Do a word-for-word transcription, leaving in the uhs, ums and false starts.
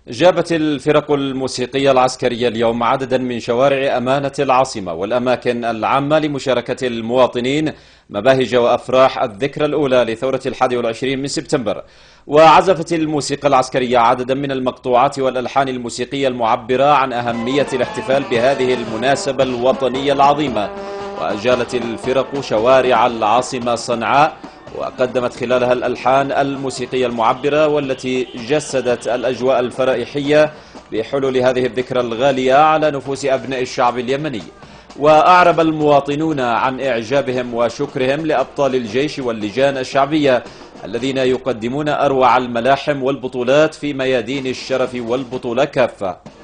جابت الفرق الموسيقية العسكرية اليوم عددا من شوارع أمانة العاصمة والأماكن العامة لمشاركة المواطنين مباهج وأفراح الذكرى الأولى لثورة الحادي والعشرين من سبتمبر. وعزفت الموسيقى العسكرية عددا من المقطوعات والألحان الموسيقية المعبرة عن أهمية الاحتفال بهذه المناسبة الوطنية العظيمة. وأجالت الفرق شوارع العاصمة صنعاء وقدمت خلالها الألحان الموسيقية المعبرة والتي جسدت الأجواء الفرائحية بحلول هذه الذكرى الغالية على نفوس أبناء الشعب اليمني. وأعرب المواطنون عن إعجابهم وشكرهم لأبطال الجيش واللجان الشعبية الذين يقدمون أروع الملاحم والبطولات في ميادين الشرف والبطولة كافة.